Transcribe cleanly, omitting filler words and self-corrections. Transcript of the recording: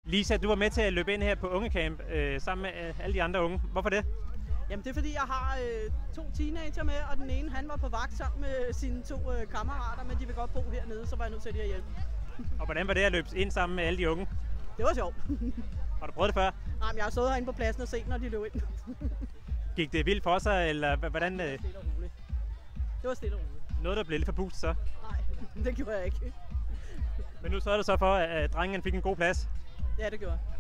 Lisa, du var med til at løbe ind her på Ungecamp sammen med alle de andre unge. Hvorfor det? Jamen det er fordi, jeg har 2 teenager med, og den ene han var på vagt sammen med sine 2 kammerater, men de vil godt bo hernede, så var jeg nødt til at lige at hjælpe. Og hvordan var det at løbe ind sammen med alle de unge? Det var sjovt. Har du prøvet det før? Nej, men jeg har stået herinde på pladsen og set, når de løb ind. Gik det vildt for sig, eller hvordan? Det var stille og roligt. Det var stille og roligt. Noget, der blev lidt for boost, så? Nej, det gjorde jeg ikke. Men nu sørger du så for, at drengen fik en god plads? Ja, det gjorde jeg.